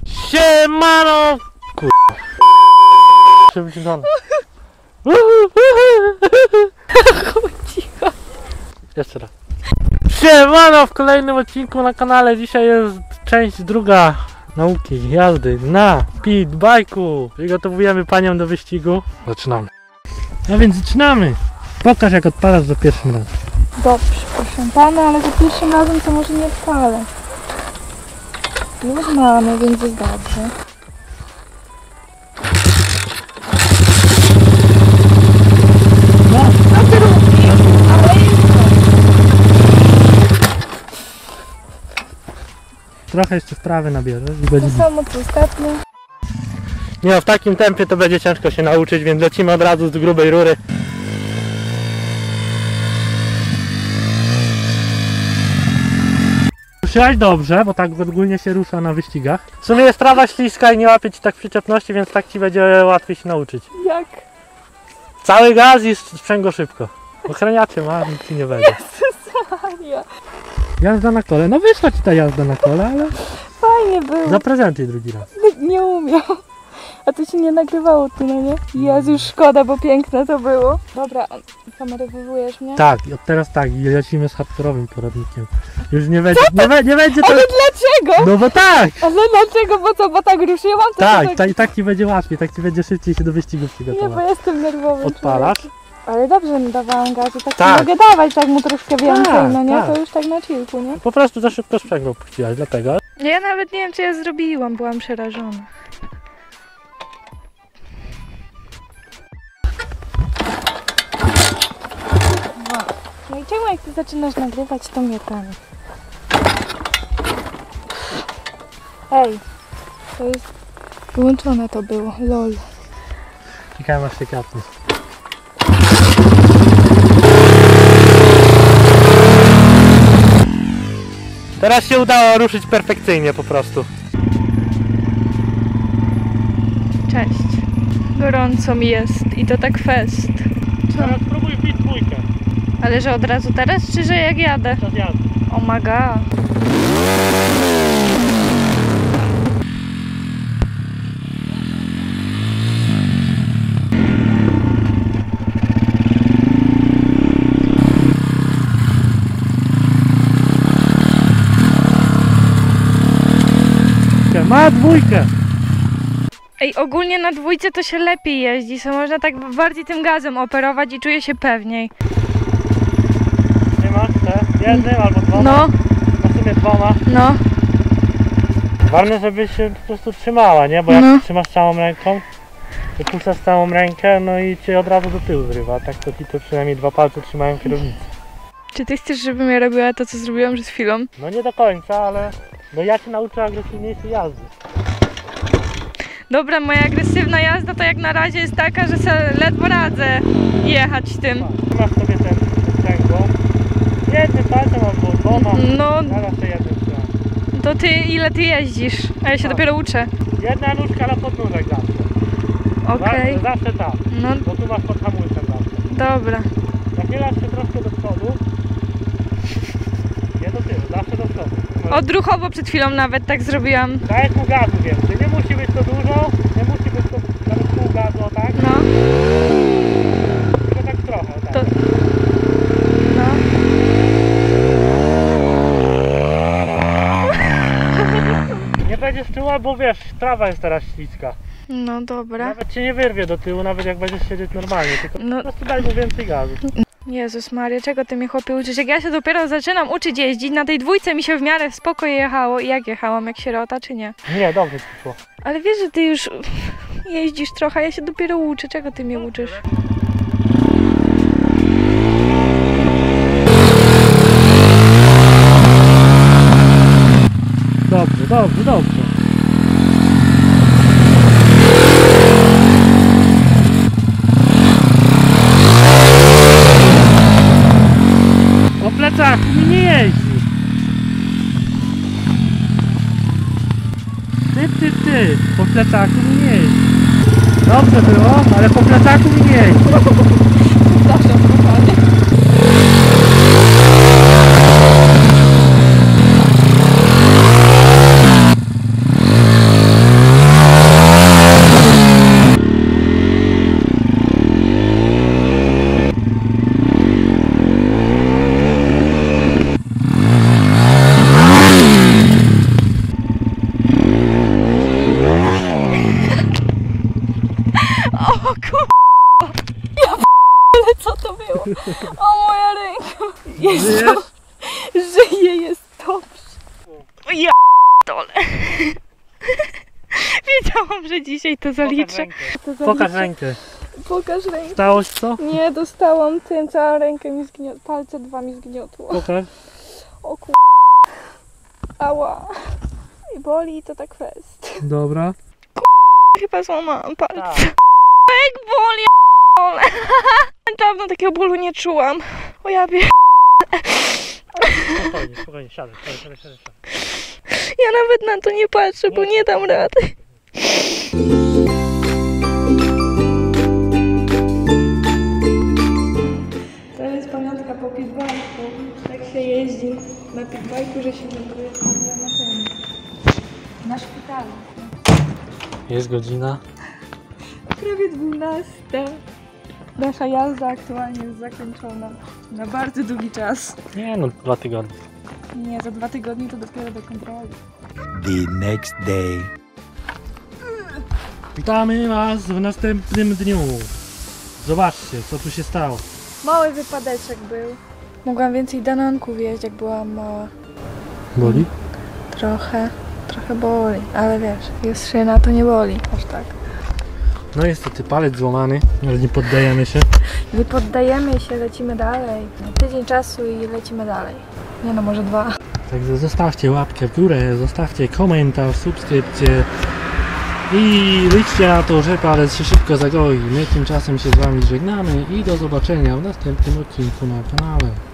Siemano! Kurwa. Cicho. Jeszcze raz. Siemano w kolejnym odcinku na kanale. Dzisiaj jest część druga nauki jazdy na pitbike'u. Przygotowujemy panią do wyścigu. Zaczynamy. No więc zaczynamy. Pokaż jak odpalasz za pierwszym razem. Dobrze, proszę pana, ale za pierwszym razem to może nie odpalę. Już mamy, więc jest dobrze. No. A ty ruki, ale Trochę jeszcze wprawy nabierzesz i będzie. to samo co ostatnio. Nie no, w takim tempie to będzie ciężko się nauczyć, więc lecimy od razu z grubej rury. Ruszyłaś dobrze, bo tak ogólnie się rusza na wyścigach. W sumie jest trawa śliska i nie łapie ci tak przyczepności, więc tak ci będzie łatwiej się nauczyć. Jak? Cały gaz i sprzęgło szybko. Ochraniacie ma, nic ci nie będzie. Jezus Maria. Jazda na kole. No wyszła ci ta jazda na kole, ale Fajnie było. zaprezentuj drugi raz. Nie umiał. A to się nie nagrywało tu, no nie? Jezu, już szkoda, bo piękne to było. Dobra, kamerowujesz mnie? Tak, i od teraz tak, i lecimy z hardkorowym poradnikiem. Już nie będzie, nie będzie to... Ale dlaczego? No bo tak! Ale dlaczego? Bo co, bo tak ruszyłam? To Tak, i tak ci będzie łatwiej, tak ci będzie szybciej się do wyścigu Nie, przygotować. bo jestem nerwowy. Odpalasz? Ale dobrze mi dawałam gazu, tak, Tak. mogę dawać tak mu troszkę więcej, Tak, no nie? tak. To już tak na chillku, nie? Po prostu za szybko sprzęgło puściłaś, dlatego. Ja nawet nie wiem, co ja zrobiłam, byłam przerażona. No i czemu jak ty zaczynasz nagrywać, to mnie tam. Ej, to jest... Wyłączone to było, lol. Czekałem aż się kapnie. Teraz się udało ruszyć perfekcyjnie po prostu. Cześć. Gorąco mi jest i to tak fest. Teraz spróbuj wbić dwójkę. Ale że od razu teraz, czy że jak jadę? Czas jazdy. Oh my god. Ma dwójkę! Ej, ogólnie na dwójce to się lepiej jeździ, so można tak bardziej tym gazem operować i czuję się pewniej. Nie masz te? Jednym albo dwoma? No, W sumie dwoma. no. Ważne, żebyś się po prostu trzymała, nie? Bo jak No. trzymasz całą ręką, to puszczasz całą rękę, no i cię od razu do tyłu zrywa. Tak to ci to przynajmniej dwa palce trzymają kierownicę. Czy ty chcesz, żebym ja robiła to, co zrobiłam przed chwilą? No nie do końca, ale no ja cię nauczę agresywniejszej jazdy. Dobra, moja agresywna jazda to jak na razie jest taka, że se ledwo radzę jechać tym. Trzymasz sobie ten sprzęgło. Jednym palcem albo dwoma. No, Zaraz to jednym trzymam. to ty ile ty jeździsz? A ja się No. dopiero uczę. Jedna nóżka na podnóżek zawsze. Okej. Zawsze tak, No, bo tu masz pod hamulcem zawsze. dobra. Nachylasz się troszkę do przodu. Nie do tyłu, zawsze do przodu. Odruchowo przed chwilą nawet tak zrobiłam. Dajesz mu gazu więcej. Nie musi być to dużo, nie musi być to nawet pół gazu, o tak? No, Tylko tak trochę, o tak. to... No. Nie będziesz czuła, bo wiesz, trawa jest teraz śliska. No dobra. Nawet cię nie wyrwie do tyłu, nawet jak będziesz siedzieć normalnie, tylko No. po prostu daj mu więcej gazu. Jezus Maria, czego ty mnie chłopie uczysz? Jak ja się dopiero zaczynam uczyć jeździć, na tej dwójce mi się w miarę spoko jechało. I jak jechałam, jak sierota czy nie? Nie, dobrze ci szło. Ale wiesz, że ty już jeździsz trochę, ja się dopiero uczę. Czego ty mnie uczysz? Dobrze, dobrze, dobrze. O plecaku mi nie jeździ. Ty, po plecaku mi nie jeździ. Dobrze było, ale po plecaku mi nie jeździ. Zawsze spokojnie. Jest Żyjesz? to, żyje, jest dobrze. O ja dole. Wiedziałam, że dzisiaj to zaliczę. Pokaż rękę. Pokaż rękę. Stało się co? Nie, dostałam tym, całą rękę mi zgniotło, palce 2 mi zgniotło. Pokaż. O kur... Ała. I boli to tak fest. Dobra. Chyba złamałam palce. Tak. Jak boli, ale. Dawno takiego bólu nie czułam. O ja wiem. Spokojnie, siadaj. Ja nawet na to nie patrzę, bo nie dam rady. To jest pamiątka po pitbajku. Tak się jeździ na pitbajku, że się ląduje na szpitalu. Jest godzina. Prawie 12. Nasza jazda aktualnie jest zakończona na bardzo długi czas. Nie no, 2 tygodnie. Nie, za 2 tygodnie to dopiero do kontroli. The next day. Witamy Was w następnym dniu. Zobaczcie, co tu się stało. Mały wypadeczek był. Mogłam więcej dananków jeść, jak byłam mała. Boli? Trochę boli, ale wiesz, jest szyna, to nie boli aż tak. No niestety, palec złamany, ale nie poddajemy się. Nie poddajemy się, lecimy dalej. Tydzień czasu i lecimy dalej. Nie no, może 2. Także zostawcie łapkę w górę, zostawcie komentarz, subskrypcję i liczcie na to, że palec się szybko zagoi. My tymczasem się z Wami żegnamy i do zobaczenia w następnym odcinku na kanale.